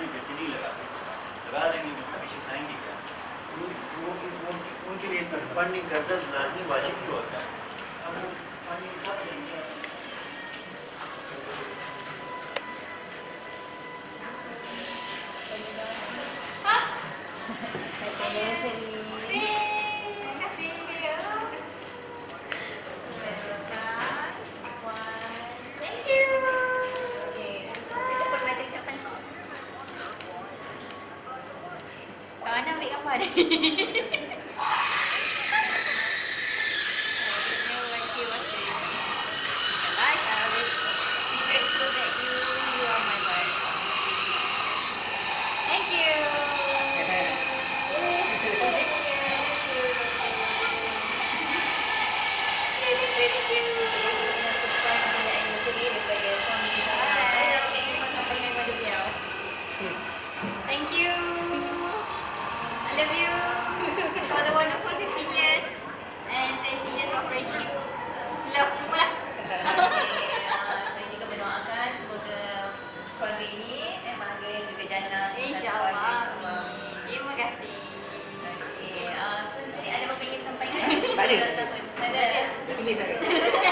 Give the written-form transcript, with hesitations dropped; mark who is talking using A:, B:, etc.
A: में पैसे नहीं लगा सकते, लगा देंगे पैसे खाएंगे क्या? उनके लिए फंडिंग करता लाजमी वाजिब क्यों होता है? अब वो फंडिंग कब देंगे?
B: Kawan ambil gambar ni. Thank you. I love you for the wonderful 15 years and 20 years of friendship. Love semua lah.
C: Saya juga mendoakan semoga keluarga ini bahagia dan juga jana.
B: InsyaAllah. Terima kasih.
C: Okey, Tuan tadi ada apa ingin sampaikan?
D: Tak ada.
C: Tak ada.
D: Dah tulis saya.